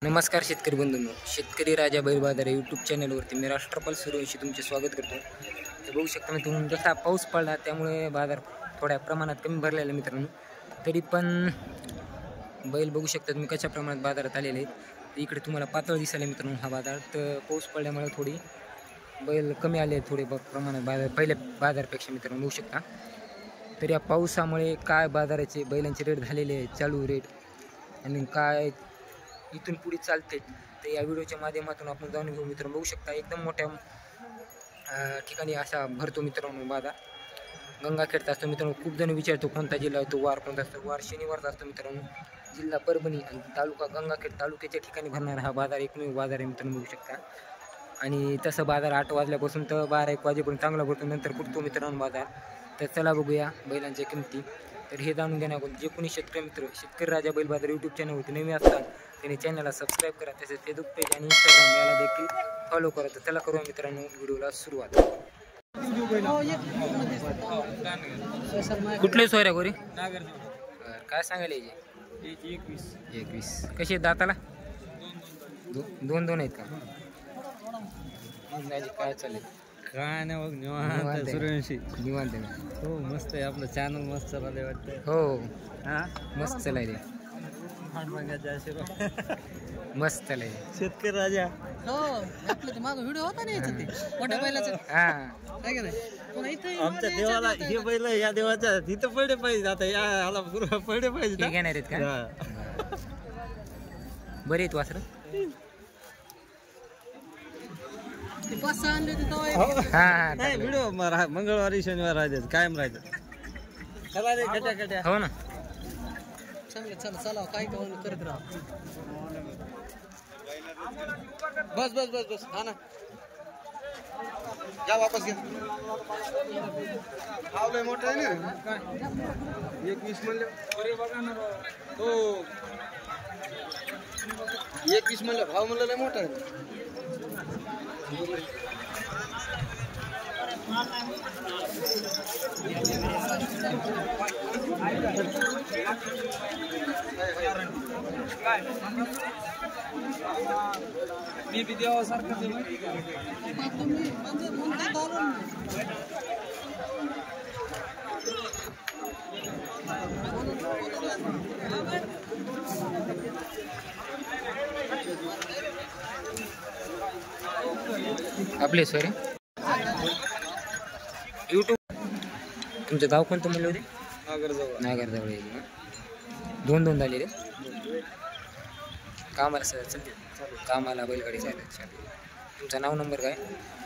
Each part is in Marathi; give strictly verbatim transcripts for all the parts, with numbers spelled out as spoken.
नमस्कार शेतकरी बंधूंनो, शेतकरी राजा बैल बाजार यूट्यूब चॅनलवरती मी राष्ट्रपाल सूर्यवंशी तुमचे स्वागत करतो। तर बघू शकता मित्रांनो, जसा पाऊस पडला त्यामुळे बाजार थोड्या प्रमाणात कमी भरलेला आहे मित्रांनो। तरी पण बैल बघू शकता तुम्ही कशा प्रमाणात बाजारात आलेले आहेत। इकडे तुम्हाला पातळ दिसायला मित्रांनो हा बाजार, तर पाऊस पडल्यामुळे थोडी बैल कमी आले थोडे प्रमाणात बाजार पहिल्या बाजारपेक्षा मित्रांनो बघू शकता। तर या पावसामुळे काय बाजाराचे बैलांचे रेट झालेले आहेत, चालू रेट आणि काय इथून पुढे चालते तर या व्हिडिओच्या माध्यमातून आपण जाणून घेऊ मित्रांनो। बघू शकता एकदम मोठ्या ठिकाणी असा भरतो मित्रांनो बाजार, गंगाखेडचा असतो मित्रांनो। खूप जण विचारतो कोणता जिल्हा आहे तो, वार कोणता असतो, वार शनिवारचा असतो मित्रांनो। जिल्हा परभणी आणि तालुका गंगाखेड तालुक्याच्या ठिकाणी भरणारा हा बाजार एकमेव बाजार आहे मित्रांनो बघू शकता। आणि तसं बाजार आठ वाजल्यापासून तर बारा एक वाजेपर्यंत चांगला भरतो, नंतर फुटतो मित्रांनो बाजार। तर चला बघूया बैलांच्या किमती। तर हे जाणून घेण्याकून जे कोणी शेतकरी मित्र शेतकरी राजा बैल बाजार यूट्यूब चॅनलवरती नवीन असतात त्यांनी चॅनलला सबस्क्राईब करा, तसेच फेसबुक पेज आणि इंस्टाग्राम याला देखील फॉलो करा। तर चला करूया मित्रांनो व्हिडिओला सुरुवात। कुठले सोयऱ्या गोरी काय सांगायला याचे? एकवीस एकवीस कसे दाताला? दोन दोन आहेत का? काय चालेल? काय नाही बघ निवांत सूर्यवंशी निवांत हो मस्त आहे आपलं चॅनल मस्त चाललंय वाटतं। हो हा मस्त चालायले मस्त चालाय शेतकरी राजा। हो आपलं माग व्हिडिओ होता ना याचा ते मोठ्या बैलाचा, हा आहे का नाही? पण इथे आमच्या देवाला हे बैल या देवाच्या तिथं पडले पाहिजे, आता या ह्याला पूर्ण पडले पाहिजे घेणार आहेत का? बरे आहेत वासर? ते पाच सहा आणले होते तेव्हा हा नाही व्हिडिओ मंगळवारी शनिवार राहायचं कायम राहायचं। चला रे खट्या खट्या हो ना चांगलं चला चला काय काय करत राहा। बस बस बस बस हा ना जा वापस घ्या। भाव लय मोठा आहे ना, एकवीस म्हणले हो एकवीस म्हणलं भाव म्हणलं लय मोठा आहे। मी बी देवासारखं आपले सर यूट्यूब तुमचं गाव कोणतं म्हणलं होते? नागरजवळ नागरजवळ आहे। दोन दोन झाले रे कामाला सर चलते कामाला बैलगाडी चालत चालू। तुमचा नाव नंबर काय?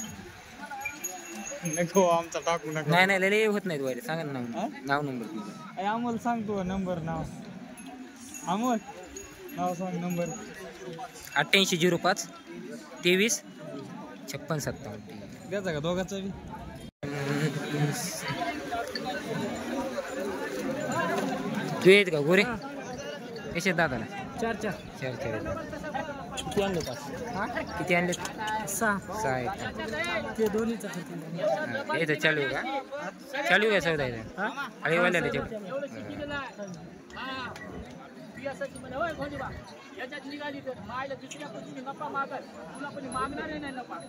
नको आमचा टाकू नका। नाही नाही लय होत नाही वाईट, सांगा ना नाव नाव नंबर। अमोल सांगतो नंबर नाव अमोल नाव सांग नंबर अठ्ठ्याऐंशी झिरो पाच तेवीस छप्पन सत्तावन्न द्यायचा का दोघाचा बी? तू येत का गोरे कसे दादाला? चार चार चार चार किती आणले? पाच किती आणले? सहा सहा आहेत ते दोन्हीचा का? येतं चालू आहे का? चालू आहे सौदा येतं हळीवाल्या याच्यात निघाली तर मायला दुसऱ्या पद्धतीने नफा मागत तुला कोणी मागणार नाही नफा।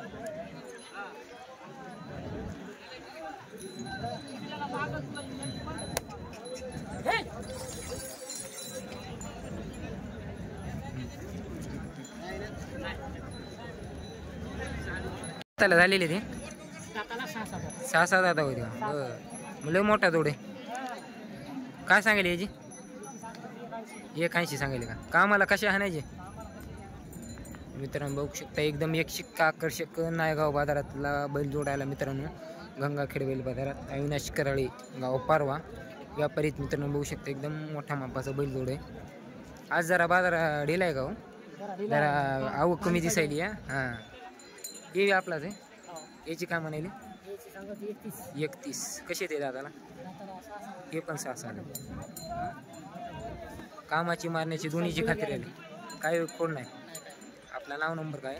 त्याला झालेले ते दाताला सहा सहा सहा सहा दादा होते का? बरं लय मोठा जोडे काय सांगेल याची? एक ऐंशी सांगेल का? कामाला कशा आणायचे मित्रांनो बघू शकता एकदम एक शिक्का आकर्षक नायगाव बाजारातला बैल जोडायला मित्रांनो गंगाखेड बैल बाजारात अविनाश कराळे गाव पारवा व्यापारीत मित्रांनो बघू शकता एकदम मोठ्या मापाचा बैल जोड आहे। आज जरा बाजार ढिला आहे का हो? जरा आवक कमी दिसायली हा हां हे आपलाच आहे। याची काय म्हणाली? एकतीस कसे ते दादाला? हे पण सहा सहा कामाची मारण्याची दोन्हीची खात्री आली, काय कोण नाही। आपला नाव नंबर काय?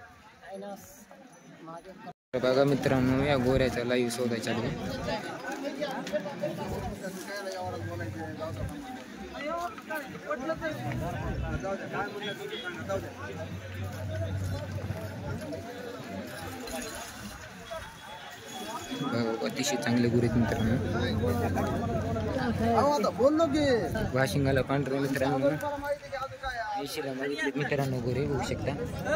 बघा मित्रांनो या गोऱ्याचा लाईव्ह सौदा चालू आहे। अतिशय चांगले गुरे आहेत मित्रांनो. बोललो की वाशिंगाला पांढरे मित्रांनो ऐंशीला मागितले मित्रांनो गोरे बघू शकता.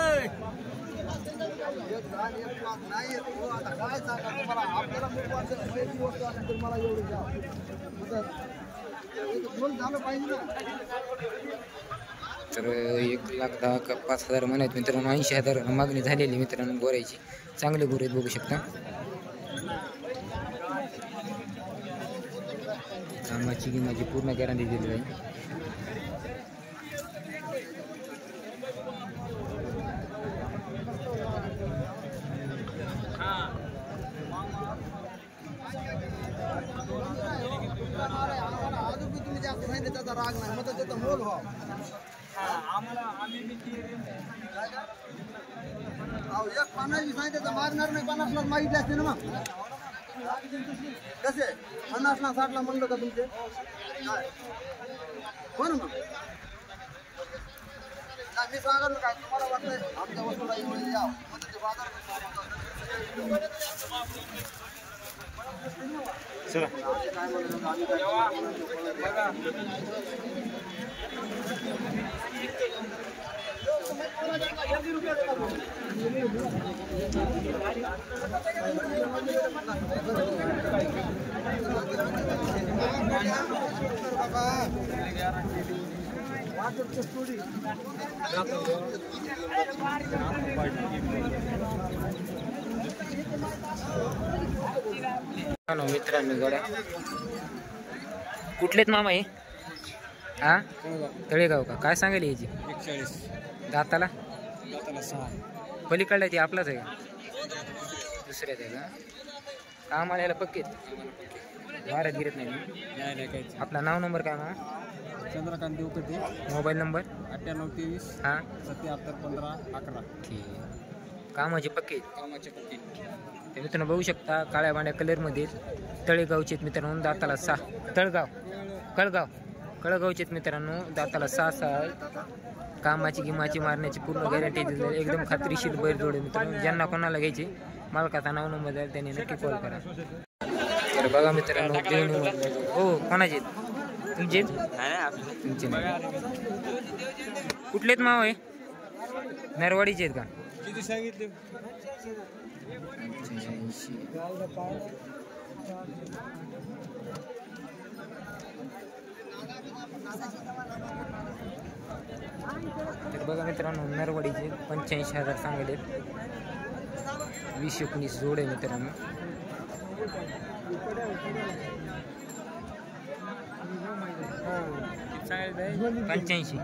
तर एक लाख दहा का पाच हजार म्हणायत मित्रांनो. ऐंशी हजार मागणी झालेली मित्रांनो गोऱ्याची. चांगले गोरे बघू शकता. कामाची गिमाची पूर्ण गॅरंटी दिलेली आहे. तुम्ही जास्त सांगितलं त्याचा राग नाही मग त्याचा मोल व्हा. एक पन्नास सांगितलं मारणार नाही. पन्नास लाख मागितले असते ना मग कसे पन्नास लाख साठ लाख म्हणलं का तुमचे हो ना मग मी सांगा काय तुम्हाला वाटतंय आमच्या वस्तूला एवढे या बाजार चला काय म्हणलं आम्ही मित्रांनो गड्या कुठलेत मामा हे? हा तळेगाव का? काय सांगायला याची? एकचाळीस दाताला दाताला सहा. पलीकडला ती आपलाच आहे का? दुसऱ्याच आहे का? काम आल्याला पक्केत वारत गिरत नाही. नाही नाही काहीच. आपला नाव नंबर काय मग? Chandrakant Devkate mobile number? अठ्ठ्याण्णव तेवीस हां सत्याहत्तर पंधरा अकरा. ठीक. कामाचे पक्के कामाचे पत्ते. ते मित्रांनो बघू शकता काळ्या बांड्या कलरमध्ये तळेगावचे आहेत मित्रांनो. दाताला सहा. तळगाव कळगाव कळगावचे आहेत मित्रांनो. दाताला सहा सहा आहे. कामाची गिमाची मारण्याची पूर्ण गॅरंटी दिली. एकदम खात्रीशीर बैल जोडे मित्रांनो. ज्यांना कोणाला घ्यायचे मालकाचा नाव नंबर द्याल त्यांनी नक्की कॉल करा. तर बघा मित्रांनो देऊन हो कोणाचे तुमचे तुमचे कुठलेत माव आहे? नरवाडीचे आहेत का? किती सांगितले? तर बघा मित्रांनो नरवाडीचे पंच्याऐंशी हजार सांगले. वीस एकोणीस जोड आहे मित्रांनो. पंच्याऐंशी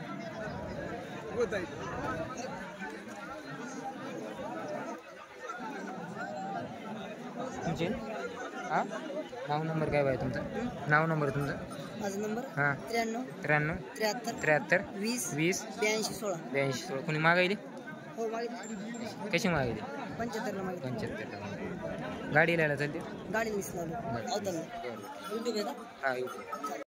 तुमचे हां नाव नंबर काय आहे तुमचा? नाव नंबर तुमचा? माझा नंबर हां त्र्याण्णव त्र्याण्णव त्र्याहत्तर त्र्याहत्तर वीस वीस ब्याऐंशी सोळा. ब्याऐंशी सोळा. कोणी मागायली? हो मागितली कशी मागायली? पंच्याहत्तरला मागितली. पंच्याहत्तर. गाडी लिहायला चालते गाडी मिसला अवतरला. युट्यूब आहे का? हां येऊ.